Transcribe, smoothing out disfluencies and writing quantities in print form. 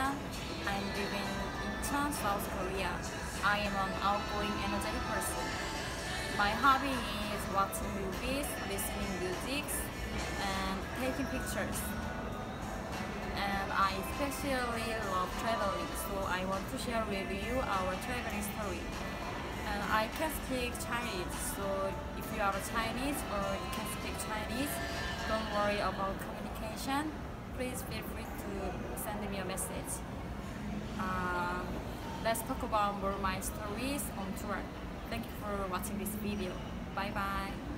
Young. I'm living in Incheon, South Korea. I am an outgoing, energetic person. My hobby is watching movies, listening music, and taking pictures. And I especially love traveling, so I want to share with you our traveling story. And I can speak Chinese, so if you are Chinese or you can speak Chinese, don't worry about communication. Please feel free to send me a message. Uh, let's talk about more my stories on tour. Thank you for watching this video. Bye bye.